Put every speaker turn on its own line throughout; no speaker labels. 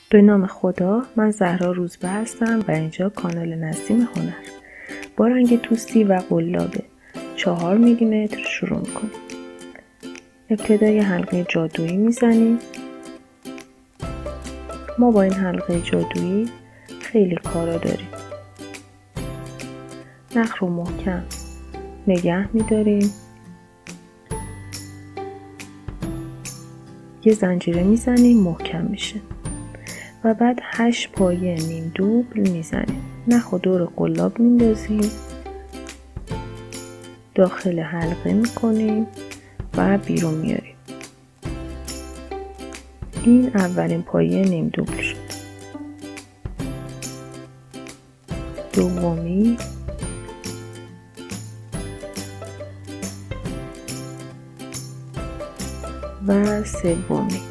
به نام خدا، من زهرا روزبه هستم و اینجا کانال نسیم هنر. با رنگ توسی و قلاب 4 میلیمتر شروع میکنیم. ابتدای حلقه جادویی میزنیم. ما با این حلقه جادویی خیلی کارا داریم. نخ رو محکم نگه میداریم. یه زنجیره میزنیم محکم میشه و بعد 8 پایه نیم دوبل میزنیم. نخ و دور قلاب میندازیم، داخل حلقه میکنیم و بیرون میاریم. این اولین پایه نیم دوبل شد. دومی، و سومی.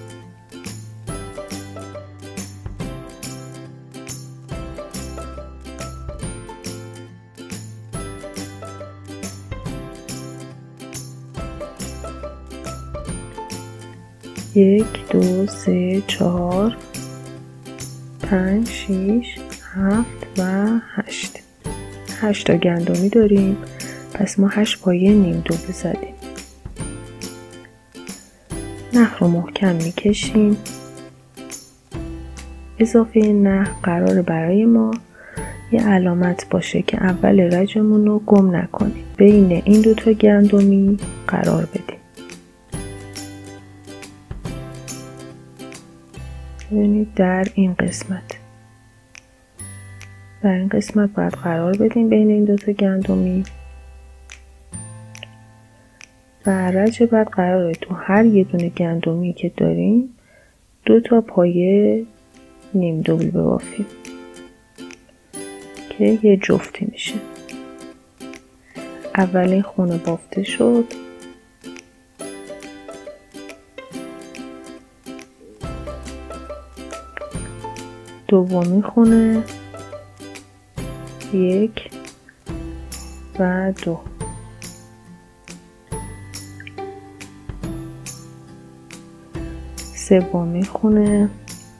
یک، دو، سه، 4، 5، 6، 7 و 8. 8 تا گندمی داریم، پس ما 8 پایه نیم دوبل زدیم. نخ رو محکم میکشیم. اضافه نخ قراره برای ما یه علامت باشه که اول رجمون رو گم نکنیم. بین این دوتا گندمی قرار بدیم. ببینید در این قسمت باید قرار بدیم بین این دوتا گندمی و رج بعد قراره تو هر یه دونه گندمی که داریم 2 تا پایه نیم دوبل ببافیم که یه جفتی میشه. اولین خونه بافته شد. دومین خونه 1 و 2. سومین خونه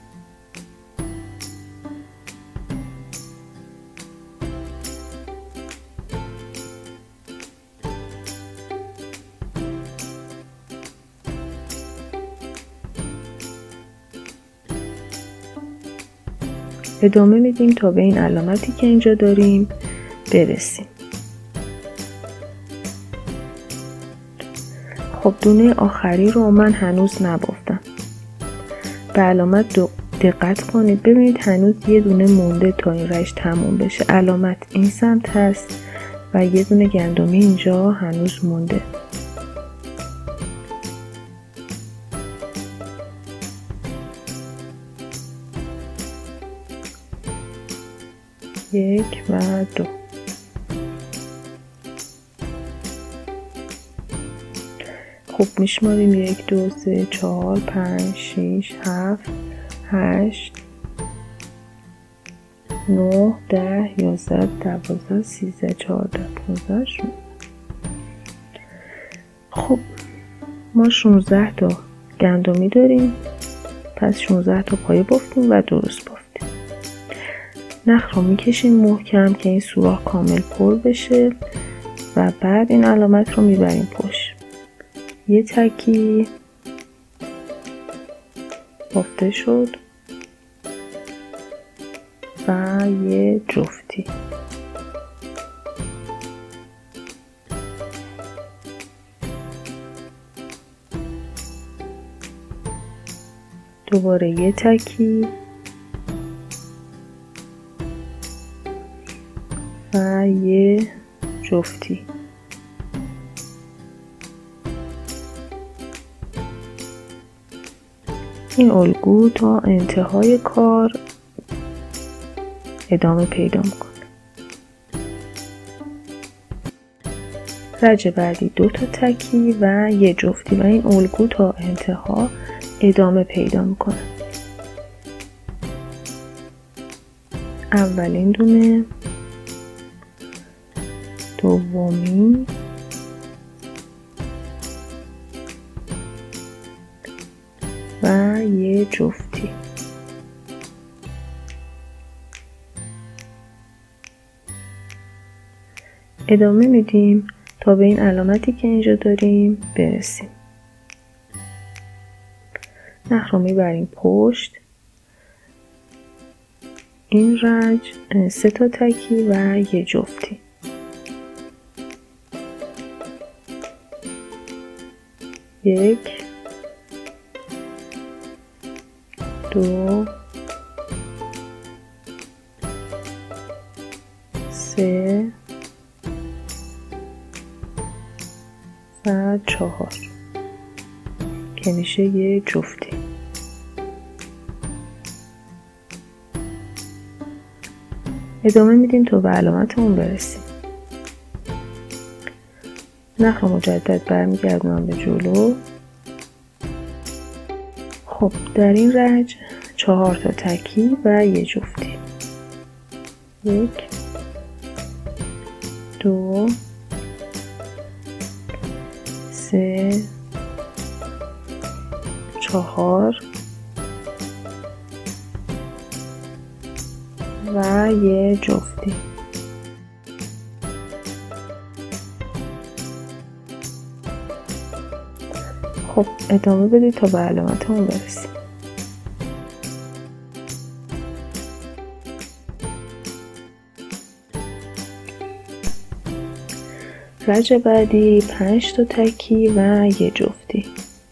2. ادامه میدیم تا به این علامتی که اینجا داریم برسیم. خب دونه آخری رو من هنوز نبافتم. به علامت دقت کنید. ببینید هنوز یه دونه مونده تا این رشت تموم بشه. علامت این سمت هست و یه دونه گندمی اینجا هنوز مونده. یک و 2. خب میشماریم 1، 2، 3، 4، 5، 6، 7، 8، 9، 10، 11، 12، 13، 14، 15. خب ما 16 تا گندمی داریم، پس 16 تا پایه بافتیم و درست بافتیم. نخ رو میکشیم محکم که این سوراخ کامل پر بشه و بعد این علامت رو میبریم پشت. یه تکی بافته شد و یه جفتی. دوباره یه تکی و یه جفتی. این الگو تا انتهای کار ادامه پیدا میکنه. رج بعدی 2 تا تکی و یه جفتی و این الگو تا انتها ادامه پیدا میکنه. اولین دونه، دومی، و یه جفتی. ادامه میدیم تا به این علامتی که اینجا داریم برسیم. نخ رو میبریم پشت. این رج 3 تا تکی و 1 جفتی. یک، 2، 3 و 4 که میشه 1 جفتی. ادامه میدیم تا به علامت اون برسیم. نخ رو مجدد برمیگردونم به جلو. خب در این رج 4 تا تکی و 1 جفتی. 1، 2، 3، 4 و 1 جفتی. خب ادامه بدید تا به علامت اون برسیم. رج بعدی 5 تا تکی و 1 جفتی.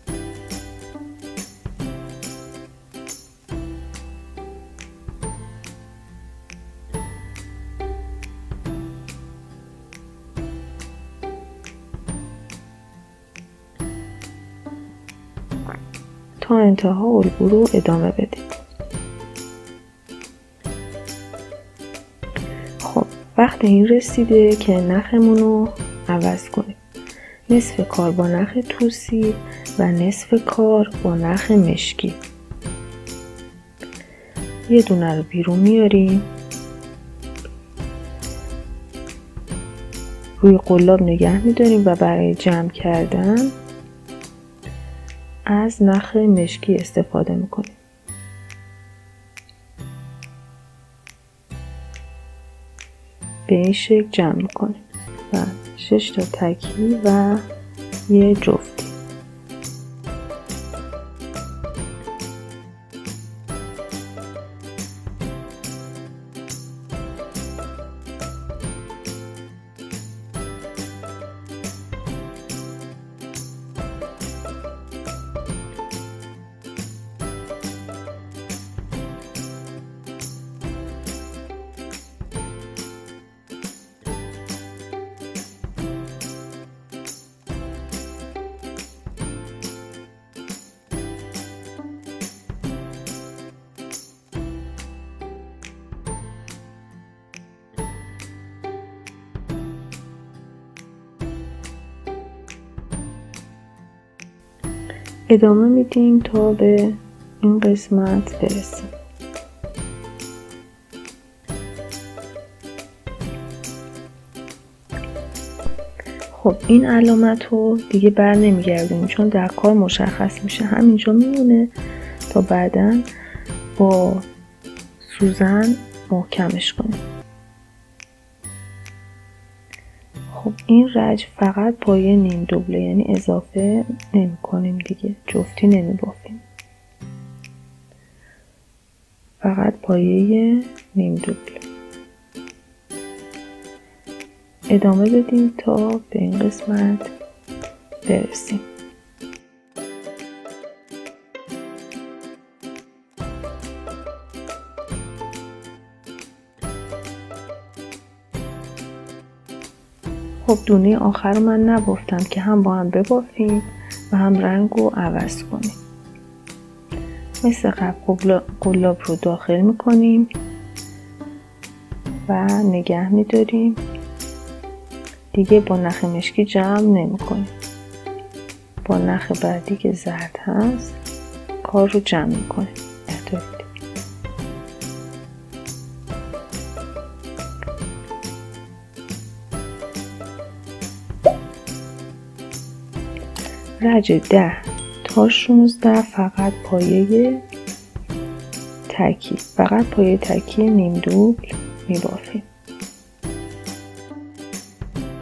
تا انتها الگو رو ادامه بدید. خب وقت این رسیده که نخمون رو عوض کنیم. نصف کار با نخ توسی و نصف کار با نخ مشکی. یه دونه رو بیرون میاریم، روی قلاب نگه میداریم و برای جمع کردن از نخ مشکی استفاده میکنیم. به این شکل جمع میکنیم و 6 تا تکی و 1 جفتی. ادامه میدیم تا به این قسمت برسیم. خب این علامت رو دیگه بر نمیگردیم چون در کار مشخص میشه، همینجا میمونه تا بعداً با سوزن محکمش کنیم. خب این رج فقط پایه نیم دوبله، یعنی اضافه نمی کنیم دیگه، جفتی نمی بافیم، فقط پایه نیم دوبله. ادامه بدیم تا به این قسمت برسیم. خب دونه آخر رو من نبافتم که هم با هم ببافیم و هم رنگ رو عوض کنیم. مثل قبل قلاب رو داخل میکنیم و نگه میداریم، دیگه با نخ مشکی جمع نمی کنیم. با نخ بعدی که زرد هست کار رو جمع میکنیم. رج 10 تا 16 فقط پایه تکی، فقط پایه تکی نیم دوبل میبافیم.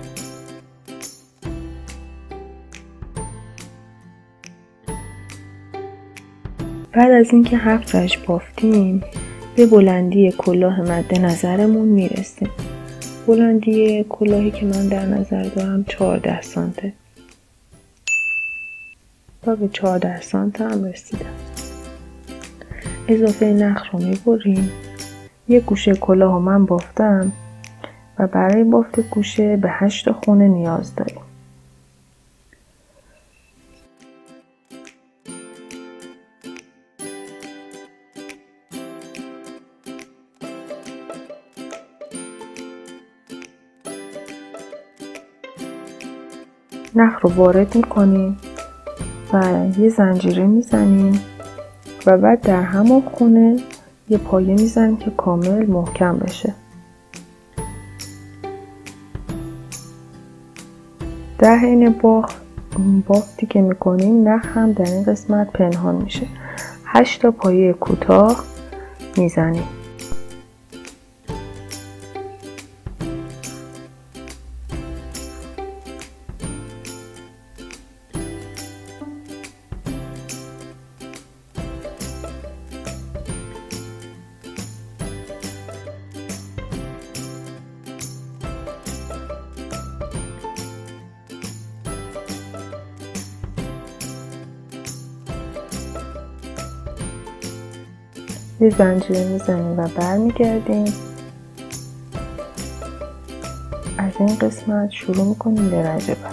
بعد از اینکه 7 رشت بافتیم به بلندی کلاه مد نظرمون میرسیم. بلندی کلاهی که من در نظر دارم 14 سانته و به 14 سانت هم رسیدم. اضافه نخ رو میبریم. یک گوشه کلاه رو من بافتم و برای بافت گوشه به 8 خونه نیاز داریم. نخ رو وارد میکنیم و یه زنجیره میزنیم و بعد در همون خونه یه پایه میزنیم که کامل محکم بشه. در حین بافتی که میکنیم نخ هم در این قسمت پنهان میشه. 8 تا پایه کوتاه میزنیم. یه زنجیره میزنیم و برمیگردیم. از این قسمت شروع میکنیم به رجبت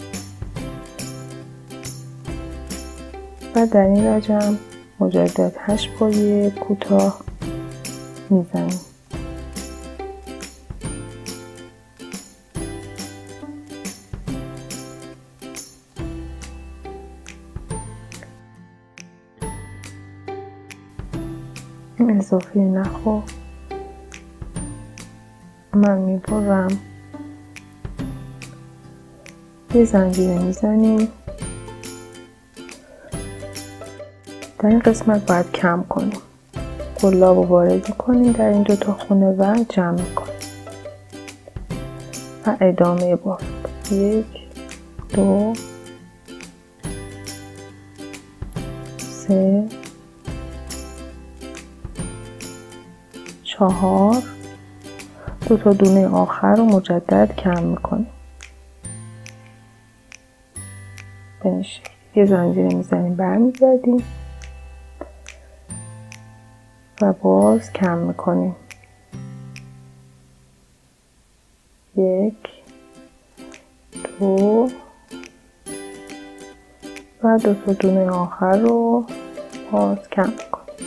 و در این رجم مجدد 8 پایه کوتاه میزنیم. اضافه نخو من میبرم، یه زنجیره میزنیم. در این قسمت باید کم کنیم. قلاب رو وارد میکنیم در این 2 تا خونه و جمع میکنیم و ادامه بافت. 1 2 3 4 2 تا دونه آخر رو مجدد کم میکنیم. به این شکل یه زنجیره میزنیم، برمیگردیم و باز کم میکنیم. 1 2 و 2 تا دونه آخر رو باز کم میکنیم.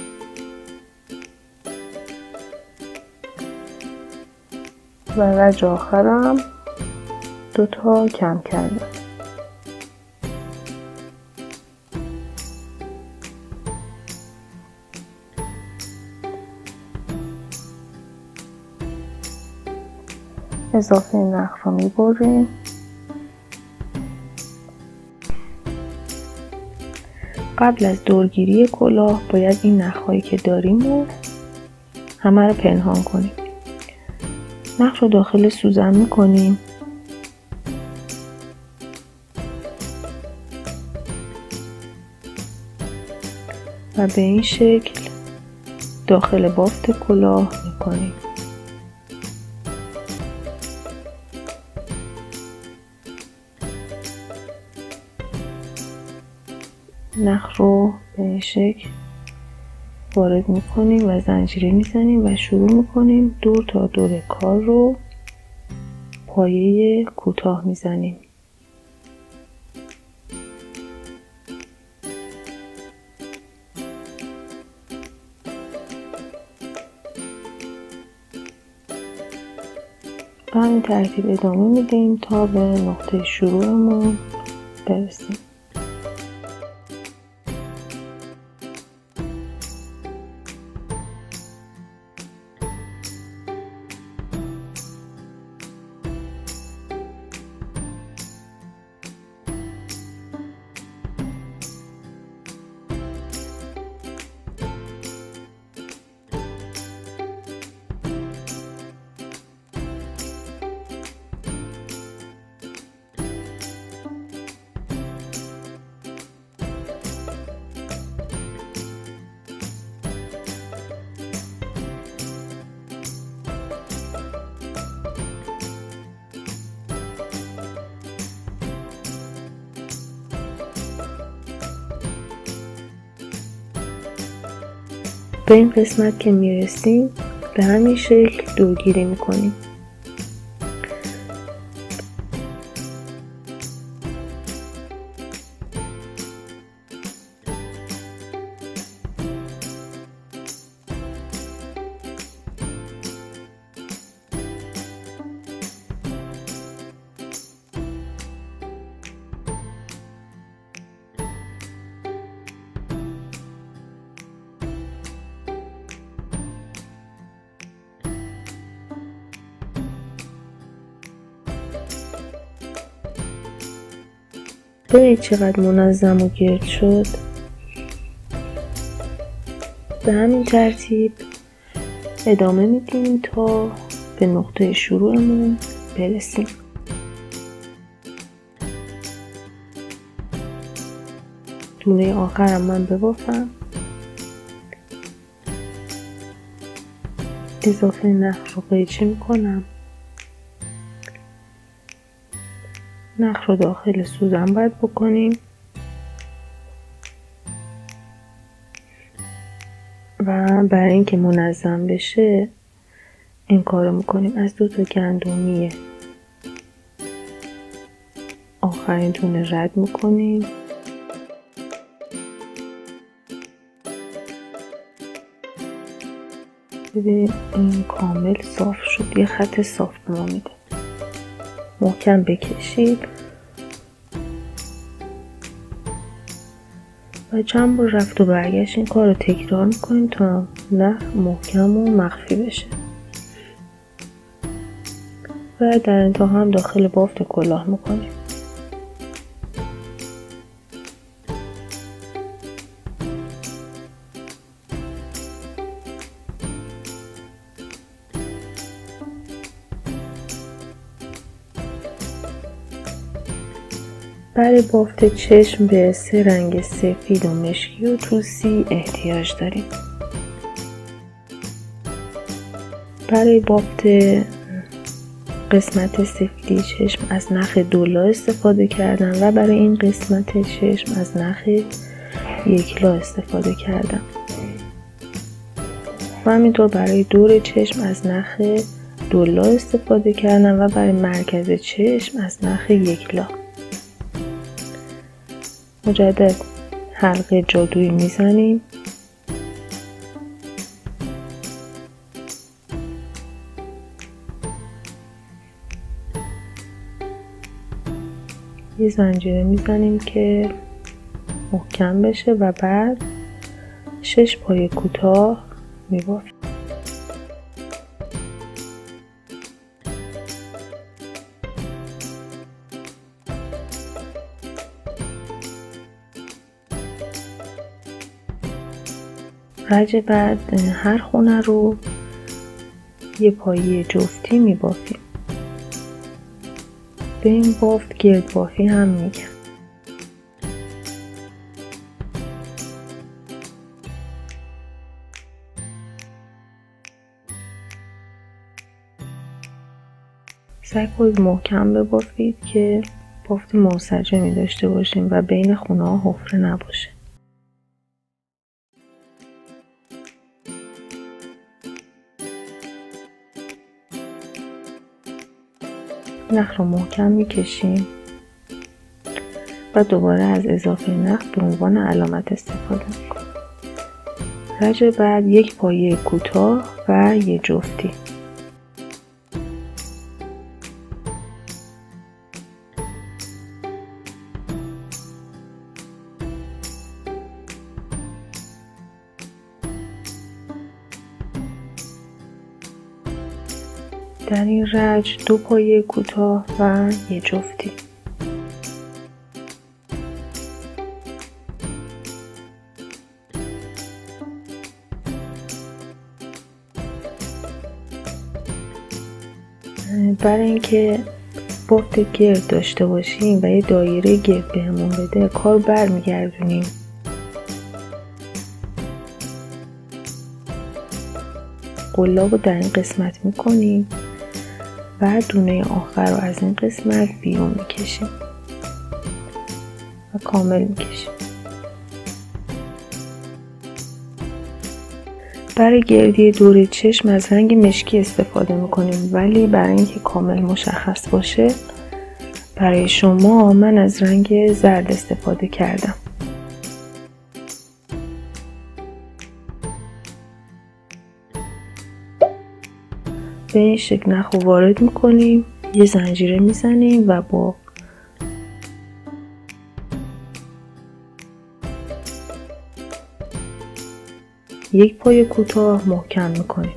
و رج آخرم 2 تا کم کردم. اضافه نخ رو میبریم. قبل از دورگیری کلاه باید این نخهایی که داریم رو همه رو پنهان کنیم. نخ رو داخل سوزن میکنیم و به این شکل داخل بافت کلاه میکنیم. نخ رو به این شکل وارد میکنیم و زنجیره میزنیم و شروع میکنیم دور تا دور کار رو پایه کوتاه میزنیم. به همین ترتیب ادامه میدیم تا به نقطه شروعمون برسیم. به این قسمت که میرسیم به همین شکل دورگیری میکنیم. ببینید چقدر منظم و گرد شد. به همین ترتیب ادامه میدیم تا به نقطه شروعمون برسیم. دونه آخرم من ببافم. اضافه نخ رو قیچی میکنم. نخ رو داخل سوزن باید بکنیم و برای اینکه منظم بشه این کارو میکنیم. از 2 تا گندمی آخرین دونه رد میکنیم. ببینید این کامل صاف شد، یه خط صاف به ما میده. محکم بکشید و چند بار رفت و برگشت این کار رو تکرار میکنیم تا نخ محکم و مخفی بشه و در انتها هم داخل بافت کلاه میکنیم. برای بافت چشم به 3 رنگ سفید و مشکی و توسی احتیاج داریم. برای بافت قسمت سفیدی چشم از نخ 2 لا استفاده کردم و برای این قسمت چشم از نخ 1 لا استفاده کردم و همینطور برای دور چشم از نخ 2 لا استفاده کردم و برای مرکز چشم از نخ 1 لا. مجدد حلقه جادویی میزنیم. یه زنجیره میزنیم که محکم بشه و بعد 6 پای کوتاه میبافیم. رج بعد هر خونه رو یه پایه جفتی میبافیم. به این بافت گرد بافی هم میگن. سعی کنید محکم ببافید که بافت منسجمی داشته باشیم و بین خونه ها حفره نباشه. نخ رو محکم میکشیم و دوباره از اضافه نخ به عنوان علامت استفاده میکنیم. رج بعد یک پایه کوتاه و یه جفتی. در این رج 2 پایه کوتاه و یه جفتی. برای اینکه بافت گرد داشته باشیم و یه دایره گرد بهمون بده کار برمیگردونیم. قلاب رو در این قسمت میکنیم و دونه آخر رو از این قسمت بیرون میکشیم و کامل میکشیم. برای گردی دور چشم از رنگ مشکی استفاده میکنیم، ولی برای اینکه کامل مشخص باشه برای شما من از رنگ زرد استفاده کردم. به این شکل نخ رو وارد میکنیم، یه زنجیره میزنیم و با یک پای کوتاه محکم میکنیم.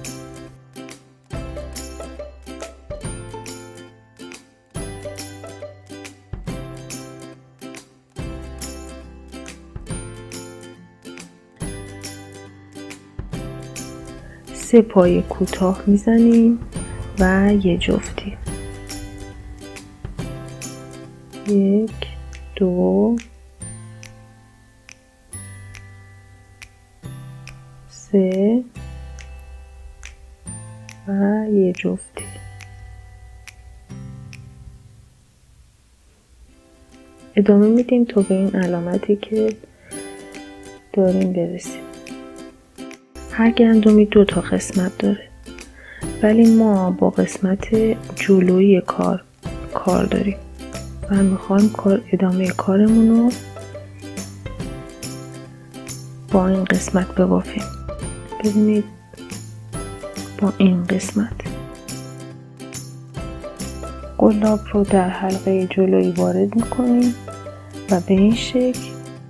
سه پای کوتاه میزنیم و یه جفتی. 1 2 3 و یه جفتی. ادامه میدیم تا به این علامتی که داریم برسیم. هر گندمی 2 تا قسمت داره، ولی ما با قسمت جلویی کار داریم و میخوایم ادامه کارمون رو با این قسمت ببافیم. ببینید با این قسمت قلاب رو در حلقه جلویی وارد میکنیم و به این شکل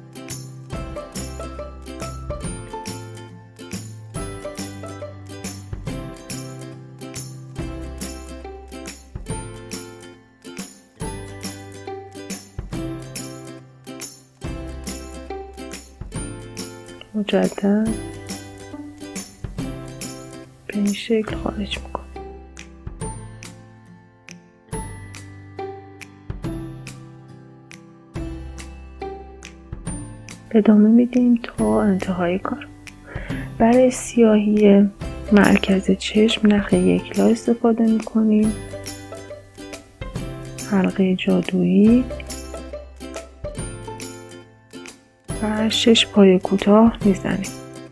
مجدد به این شکل خارج میکنیم. ادامه میدیم تا انتهای کار. برای سیاهی مرکز چشم نخ یکلا استفاده میکنیم، حلقه جادویی و 6 پای کوتاه میزنیم.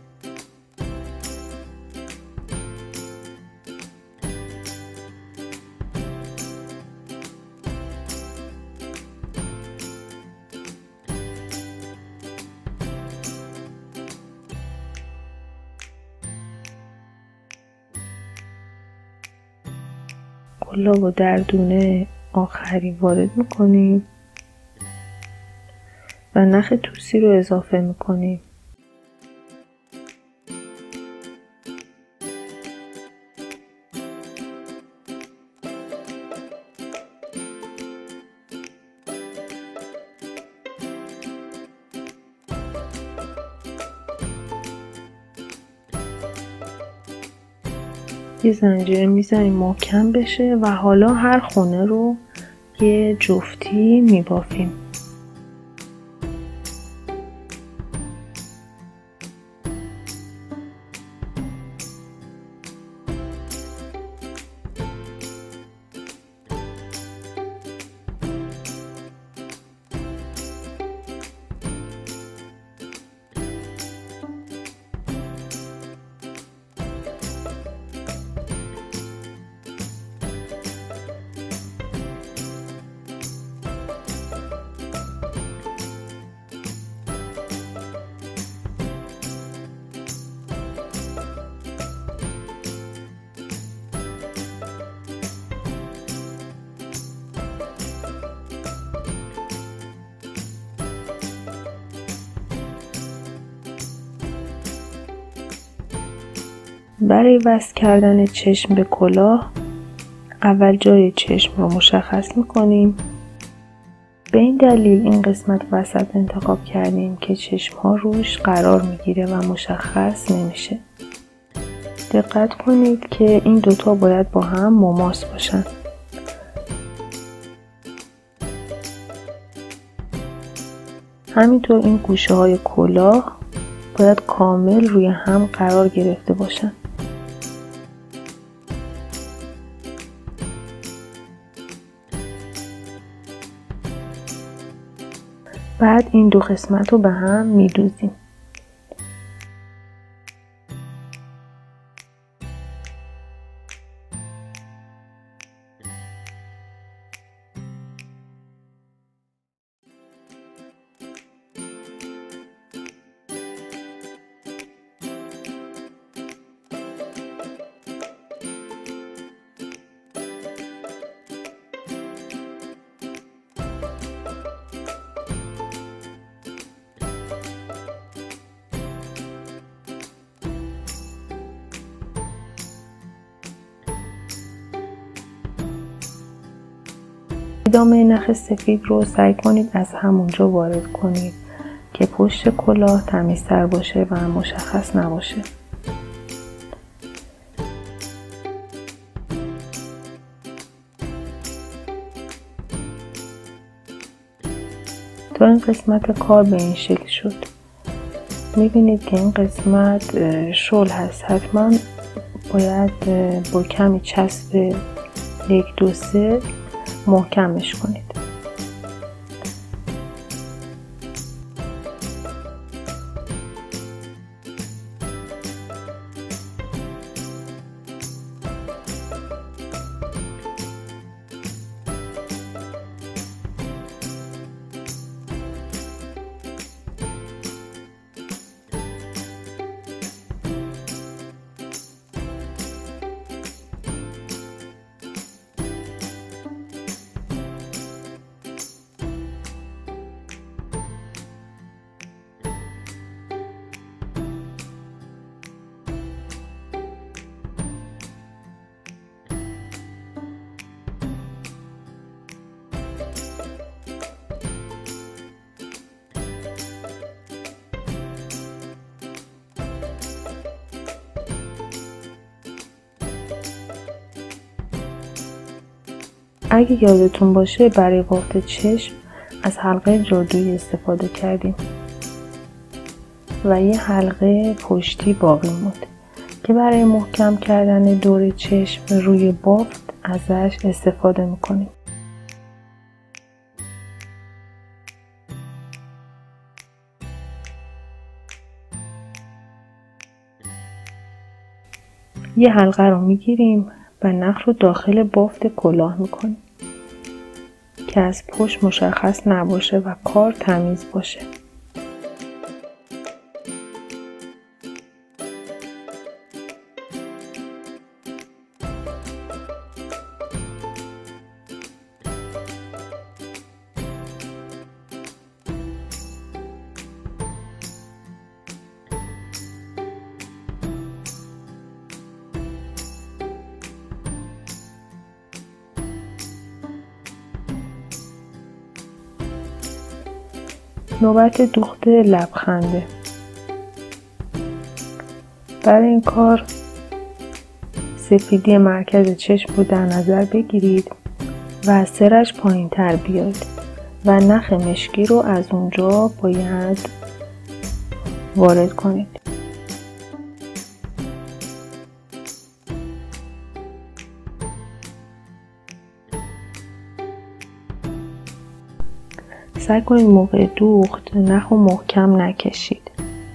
قلاب رو در دونه آخری وارد میکنیم و نخ توسی رو اضافه میکنیم. یه زنجیره میزنیم محکم بشه و حالا هر خونه رو یه جفتی میبافیم. برای وصل کردن چشم به کلاه اول جای چشم رو مشخص میکنیم. به این دلیل این قسمت وسط انتخاب کردیم که چشم ها روش قرار میگیره و مشخص نمیشه. دقت کنید که این دوتا باید با هم مماس باشن. همینطور این گوشه های کلاه باید کامل روی هم قرار گرفته باشن. بعد این دو قسمت رو به هم میدوزیم. ادامه نخ سفید رو سعی کنید از همونجا وارد کنید که پشت کلاه تمیزتر باشه و مشخص نباشه. تا این قسمت کار به این شکل شد. میبینید که این قسمت شل هست. حتما باید با کمی چسب 1 2 3 محکمش کنید. اگه یادتون باشه برای بافت چشم از حلقه جادویی استفاده کردیم و یه حلقه پشتی باقی موند که برای محکم کردن دور چشم روی بافت ازش استفاده میکنیم. یه حلقه رو میگیریم و نخ رو داخل بافت کلاه میکنیم که از پشت مشخص نباشه و کار تمیز باشه. نوبت دوخت لبخنده. برای این کار سفیدی مرکز چشم رو در نظر بگیرید و از سرش پایین تر بیاید و نخ مشکی رو از اونجا باید وارد کنید. سعی کنید موقع دوخت نخ رو محکم نکشید.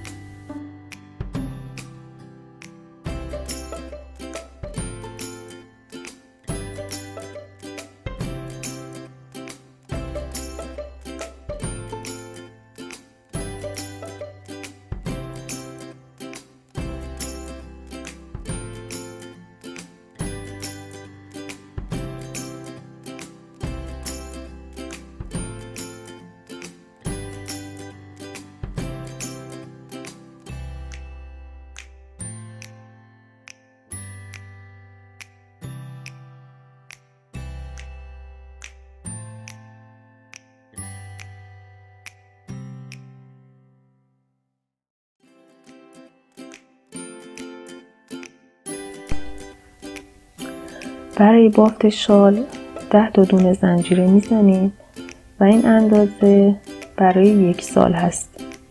برای بافت شال 10 تا دونه زنجیره میزنیم و این اندازه برای 1 سال هست.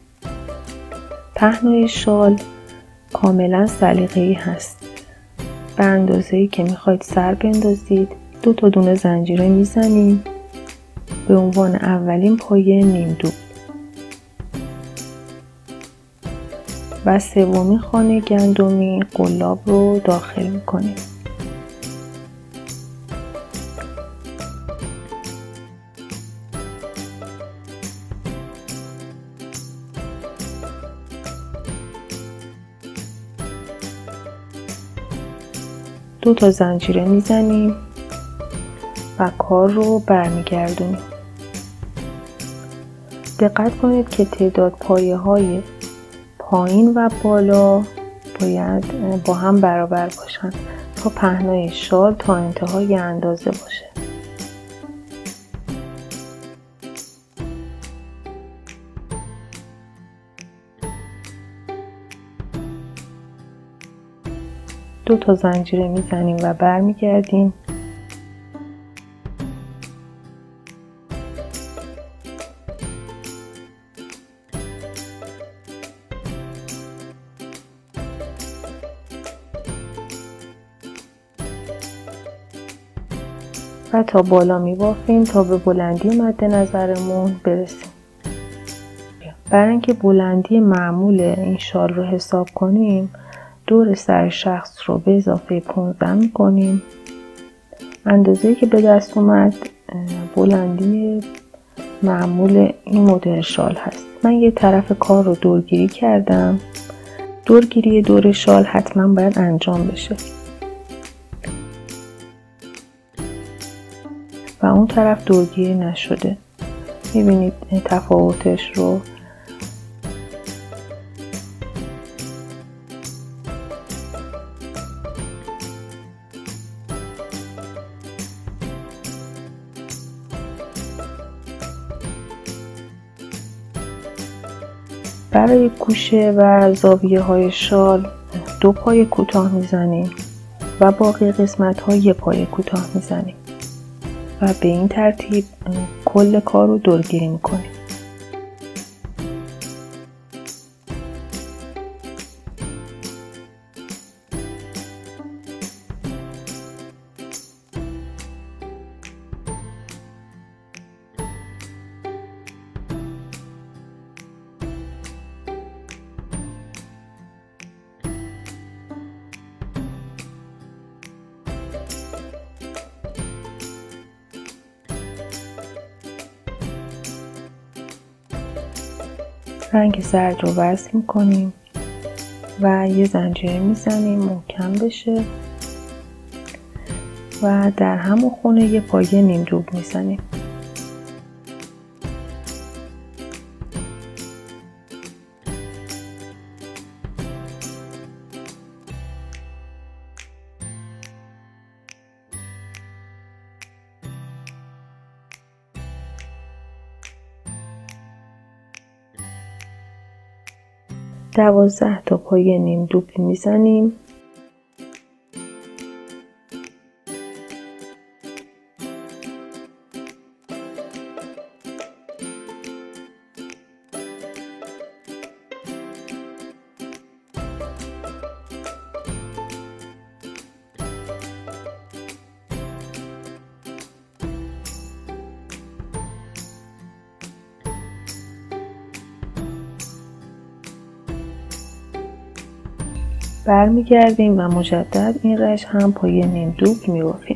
پهنای شال کاملا سلیقه‌ای هست. به اندازه‌ای که میخواید سر بندازید 2 تا دونه زنجیره میزنیم به عنوان اولین پایه نیم دوب و سومین خانه گندمی قلاب رو داخل میکنیم. دو تا زنجیره میزنیم و کار رو برمیگردونیم. دقت کنید که تعداد پایه های پایین و بالا باید با هم برابر باشن تا پهنای شال تا انتهای اندازه باشه. 2 تا زنجیره میزنیم و برمیگردیم. و تا بالا میبافیم تا به بلندی مد نظرمون برسیم. برای اینکه بلندی معمول این شال رو حساب کنیم، دور سر شخص رو به اضافه 15 میکنیم. اندازه‌ای که به دست اومد بلندی معمول این مدل شال هست. من یه طرف کار رو دورگیری کردم. دورگیری دور شال حتما باید انجام بشه و اون طرف دورگیری نشده. میبینید تفاوتش رو. برای گوشه و زاویه های شال 2 پای کوتاه میزنیم و باقی قسمت ها 1 پای کوتاه میزنیم و به این ترتیب کل کار رو دورگیری میکنیم. رنگ زرد رو وصل میکنیم و یه زنجیره میزنیم محکم بشه و در همون خونه یه پایه نیم دوب میزنیم. « 12 تا پایه نیم دوبی میزنیم. برمیگردیم و مجدد این رشت هم پایه نیم دوب میبافیم.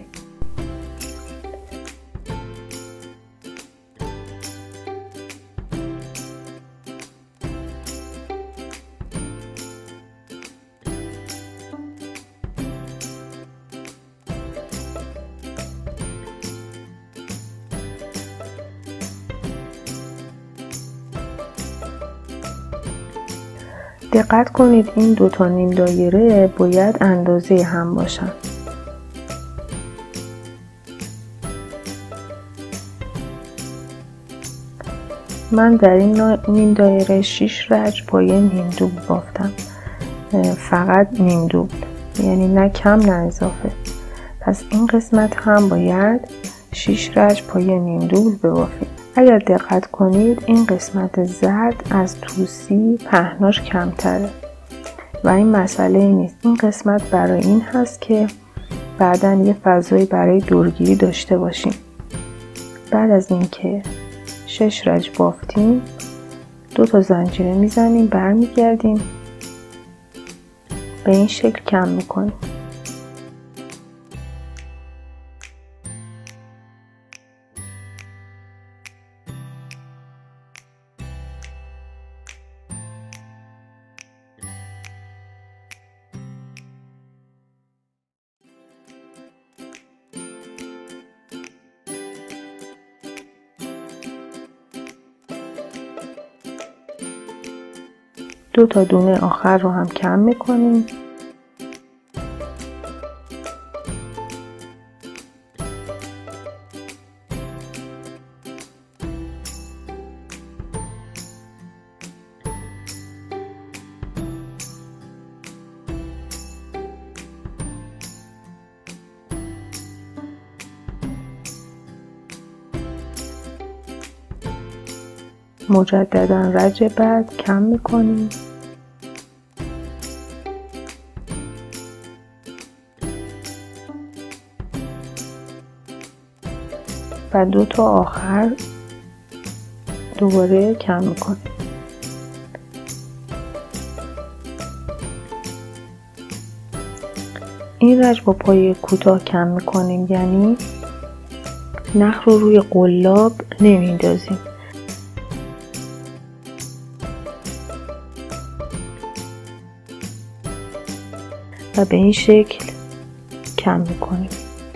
دقت کنید این 2 تا نیم دایره باید اندازه هم باشن. من در این نیم دایره 6 رج پایه نیم دوب بافتم. فقط نیم دوب، یعنی نه کم نه اضافه. پس این قسمت هم باید 6 رج پایه نیم دوب ببافیم. اگر دقت کنید این قسمت زرد از توسی پهناش کمتره و این مسئله نیست. این قسمت برای این هست که بعداً یه فضایی برای دورگیری داشته باشیم. بعد از اینکه 6 رج بافتیم 2 تا زنجیره میزنیم، برمیگردیم به این شکل کم میکنیم. دو تا دونه آخر رو هم کم میکنیم. مجددا رج بعد کم میکنیم و 2 تا آخر دوباره کم میکنیم. این رج با پایه کوتاه کم میکنیم، یعنی نخ رو روی قلاب نمیندازیم و به این شکل کم میکنیم.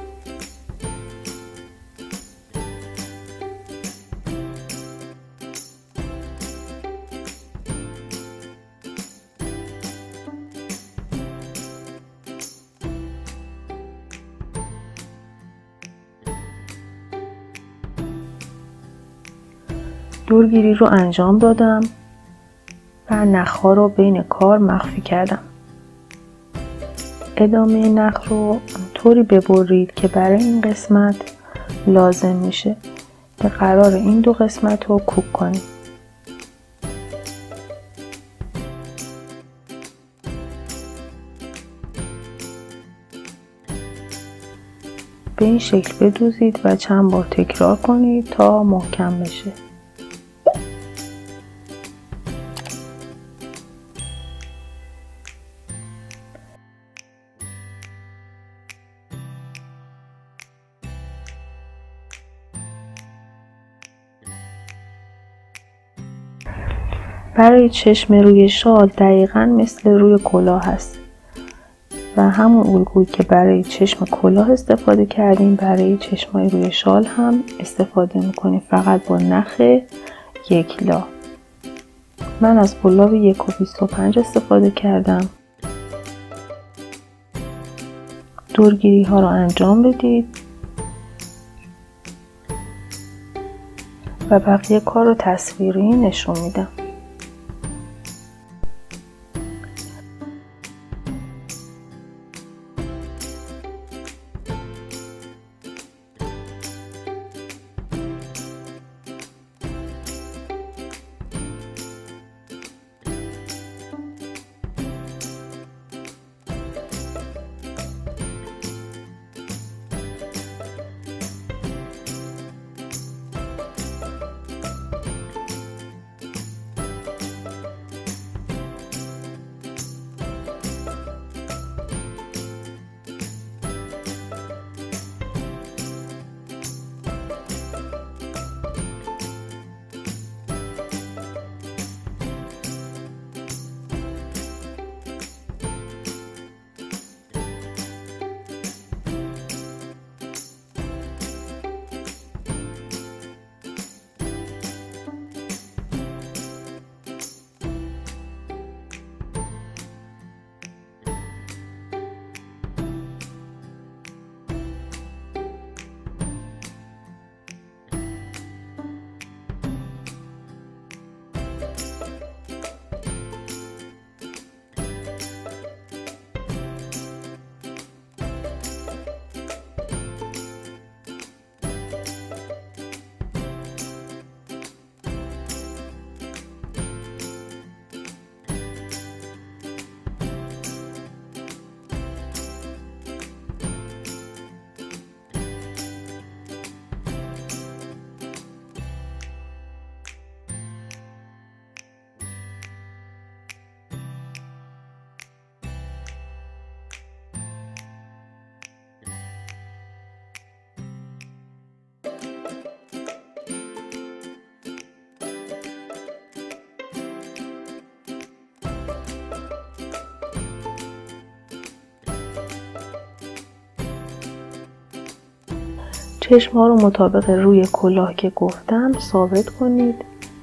دورگیری رو انجام دادم و نخ‌ها رو بین کار مخفی کردم. ادامه نخ رو طوری ببرید که برای این قسمت لازم میشه که قرار این 2 قسمت رو کوک کنیم. به این شکل بدوزید و چند بار تکرار کنید تا محکم بشه. برای چشم روی شال دقیقاً مثل روی کلاه هست و همون الگویی که برای چشم کلاه استفاده کردیم برای چشمای روی شال هم استفاده میکنیم، فقط با نخ 1 لا. من از قلاب 1.25 استفاده کردم. دورگیری ها رو انجام بدید و بقیه کار رو تصویری نشون میدم. چشم ها رو مطابق روی کلاه که گفتم ثابت کنید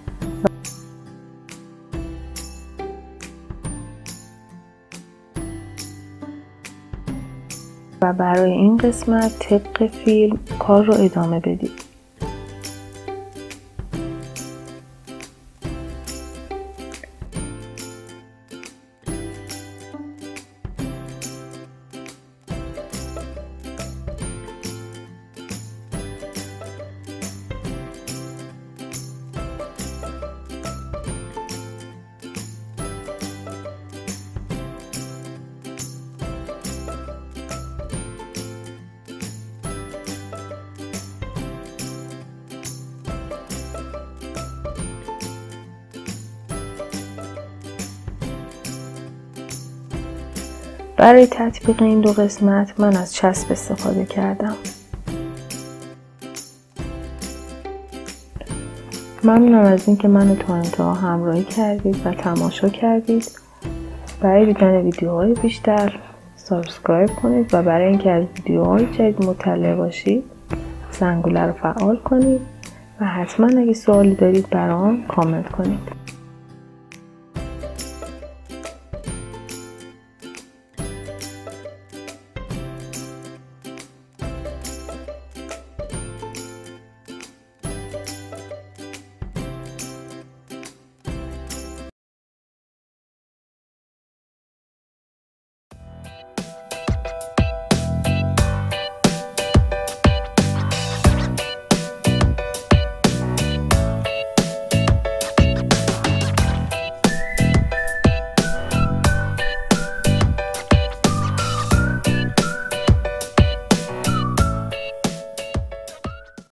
و برای این قسمت طبق فیلم کار رو ادامه بدید. برای تطبیق این دو قسمت من از چسب استفاده کردم. ممنونم از اینکه منو تا انتها همراهی کردید و تماشا کردید. برای دیدن ویدیوهای بیشتر سابسکرایب کنید و برای اینکه از ویدیوهای جدید مطلع باشید زنگوله رو فعال کنید و حتما اگه سوالی دارید برام کامنت کنید.